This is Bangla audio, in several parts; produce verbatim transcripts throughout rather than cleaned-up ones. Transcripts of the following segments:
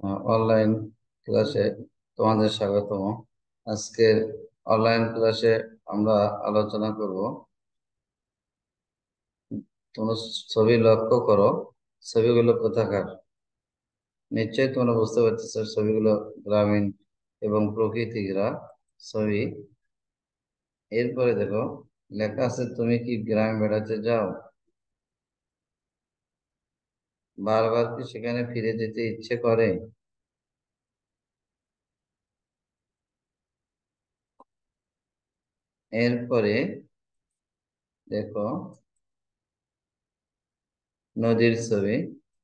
অনলাইন ক্লাসে তোমাদের স্বাগতম। আজকের অনলাইন ক্লাসে আমরা আলোচনা করব, তোমরা ছবি লক্ষ্য করো, ছবিগুলো কোথাকার। নিশ্চয়ই তোমরা বুঝতে পারতেছো ছবিগুলো গ্রামীণ এবং প্রকৃতিরা ছবি। এরপরে দেখো লেখা আছে, তুমি কি গ্রামে বেড়াতে যাও? বারবার কি সেখানে ফিরে যেতে ইচ্ছে করে? এরপরে দেখো নদীর ছবি।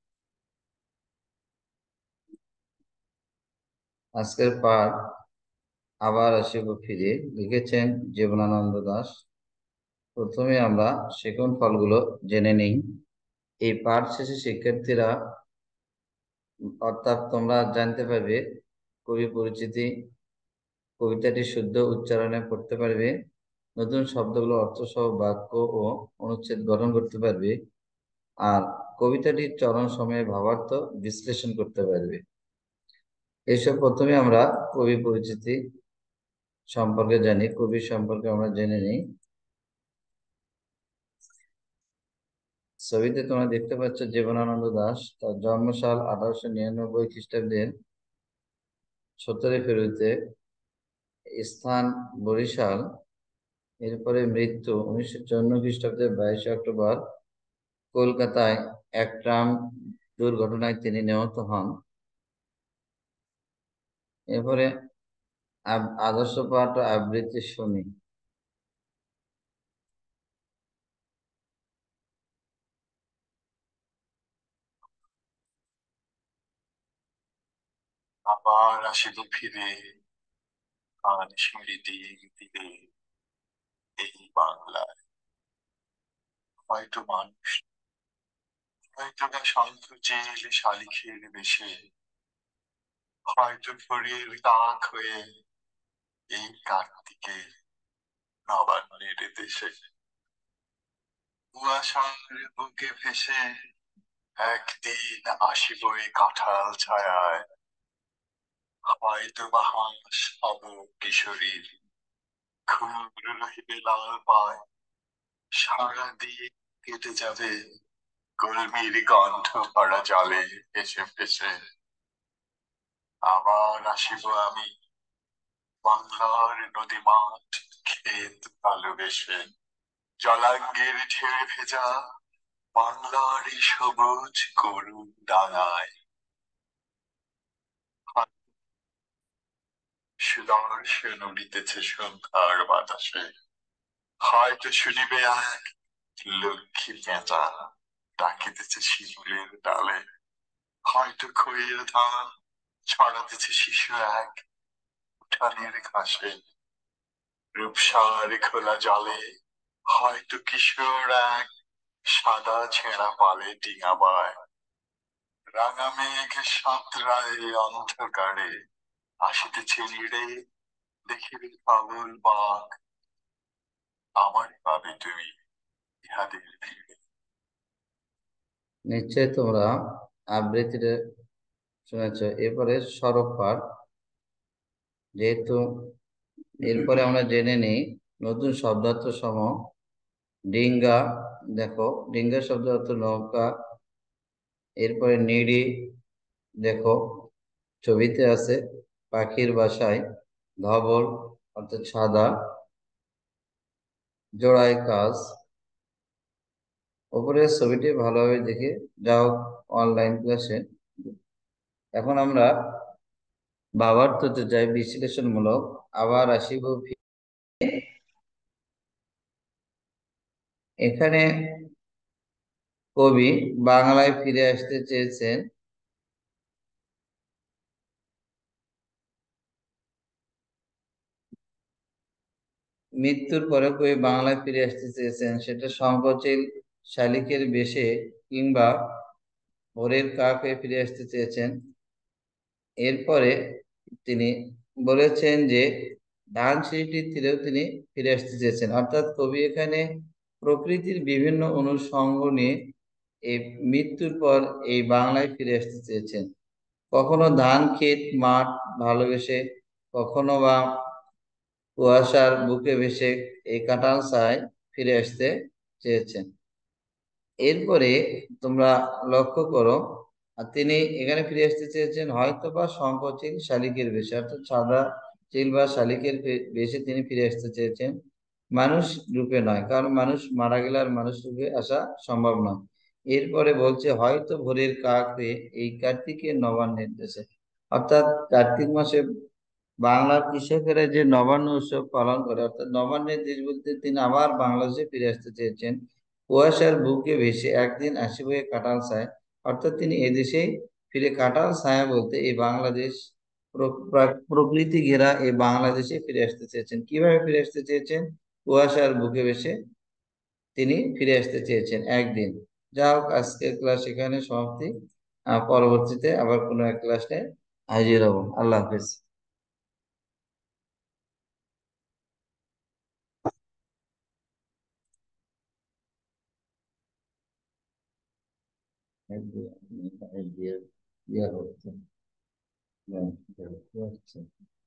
আজকের পাঠ আবার আসিব ফিরে, লিখেছেন জীবনানন্দ দাশ। প্রথমে আমরা শেখন ফলগুলো জেনে নিই। এই পাঠ শেষে শিক্ষার্থীরা, অর্থাৎ তোমরা জানতে পারবে কবি পরিচিতি, কবিতাটি শুদ্ধ উচ্চারণে পড়তে পারবে, নতুন শব্দগুলো অর্থসহ বাক্য ও অনুচ্ছেদ গঠন করতে পারবে, আর কবিতাটির চরণ সময়ে ভাবার্থ বিশ্লেষণ করতে পারবে। এসব প্রথমে আমরা কবি পরিচিতি সম্পর্কে জানি, কবি সম্পর্কে আমরা জেনে নিই। ছবিতে তোমরা দেখতে পাচ্ছ জীবনানন্দ দাশ। তার জন্মসাল আঠারোশো নিরানব্বই খ্রিস্টাব্দের সতেরোই ফেব্রুয়ারিতে, স্থান বরিশাল। এরপরে মৃত্যু উনিশশো চুয়ান্ন খ্রিস্টাব্দের বাইশে অক্টোবর কলকাতায় এক ট্রাম দুর্ঘটনায় তিনি নিহত হন। এরপরে আদর্শ পাঠ ও আবৃত্তি শুনি। আবার আসিব ফিরে, আর স্মৃতি দিলে এই বাংলায়। হয়তো মানুষ, হয়তো বা শান্ত জেল শালিখের বেশে, হয়তো ঘড়ির কাক হয়ে এই কার্তিকে নবান্নের দেশে। কুয়াশার বুকে ভেসে একদিন আসিব এই কাঁঠাল ছায়ায়। হয়তো বা হাঁস হব কিশোরীর, ঘুম রহিবে লাল পায়। সারা দিয়ে কেটে যাবে কলমির গন্ধ ভরা জলে এসে ফেসে। আবার আসিব আমি বাংলার নদী মাঠ ক্ষেত ভালোবেসে, জলাঙ্গের ঢেউ ভেজা বাংলার এই সবুজ করুণ ডাঙায়। সুদর্শন উড়িতেছে সন্ধ্যার বাতাসে, হয়তো শুনিবে এক লক্ষ্মী পেঁচা ডাকিতেছে শিমুলের ডালে। হয়তো খইয়ের ধান ছড়াতেছে শিশু এক উঠানের ঘাসে। রূপসার খোলা জলে হয়তো কিশোর এক সাদা ছেঁড়া পালে ডিঙাবায়। রাঙা মেঘ সাঁতরায় অন্ধকারে আসিতেছে নিড়ে, দেখিবে পাগল বাঘ আমার পাবে তুমি ইহাদের ভিড়ে। নিশ্চয় তোমরা আবৃত্তিটা শুনেছ। এরপরে সড়ক পাঠ, যেহেতু এরপরে আমরা জেনে নিই নতুন শব্দার্থ সম। ডিঙ্গা, দেখো ডিঙ্গা শব্দ অর্থ নৌকা। এরপরে নিড়ি, দেখো ছবিতে আছে পাখির বাসায়। ধবল অর্থাৎ সাদা। জোড়ায় কাজ। উপরের ছবিটি ভালোভাবে দেখে যাও অনলাইন ক্লাসে। এখন আমরা ভাবার্থতে যাই বিশ্লেষণমূলক। আবার আসিব ফিরে। এখানে কবি বাংলায় ফিরে আসতে চেয়েছেন। মৃত্যুর পরে কবি বাংলায় ফিরে আসতে চেয়েছেন, সেটা শঙ্খচিল শালিকের বেশে কিংবা ভোরের কাক হয়ে ফিরে আসতে চেয়েছেন। এরপরে তিনি বলেছেন যে ধানসিঁড়িটির তীরেও তিনি ফিরে আসতে চেয়েছেন। অর্থাৎ কবি এখানে প্রকৃতির বিভিন্ন অনুষঙ্গ নিয়ে এই মৃত্যুর পর এই বাংলায় ফিরে আসতে চেয়েছেন। কখনো ধান ক্ষেত মাঠ ভালোবেসে, কখনো বা কুয়াশার বুকে ভেসে এই কাঁঠাল ছায় ফিরে আসতে চেয়েছেন। এরপরে তোমরা লক্ষ্য করো, আর তিনি এখানে ফিরে আসতে চেয়েছেন হয়তো বা শঙ্খচিল শালিকের বেশে, অর্থাৎ সাদা চিল বা শালিকের বে- বেশে তিনি ফিরে আসতে চেয়েছেন, মানুষ রূপে নয়, কারণ মানুষ মারা গেলে আর মানুষ রূপে আসা সম্ভব নয়। এরপরে বলছে হয়তো ভোরের কাক হয়ে এই কার্তিকের নবান্নের দেশে, অর্থাৎ কার্তিক মাসে বাংলার কৃষকেরা যে নবান্ন উৎসব পালন করে, অর্থাৎ নবান্নের দেশ বলতে তিনি আবার বাংলাদেশে ফিরে আসতে চেয়েছেন। কুয়াশার বুকে ভেসে একদিন আসিবে কাঁঠাল ছায়া, অর্থাৎ তিনি এদেশেই ফিরে কাঁঠাল ছায়া বলতে এই বাংলাদেশ, প্র- প্রা- প্রকৃতি ঘেরা এই বাংলাদেশে ফিরে আসতে চেয়েছেন। কিভাবে ফিরে আসতে চেয়েছেন? কুয়াশার বুকে ভেসে তিনি ফিরে আসতে চেয়েছেন একদিন। যা হোক, আজকের ক্লাস এখানে সমাপ্তি। আহ, পরবর্তীতে আবার কোনো এক ক্লাসে হাজির হব। আল্লাহ হাফেজ। idea, idea, yeah, okay. Yeah, yeah, yeah.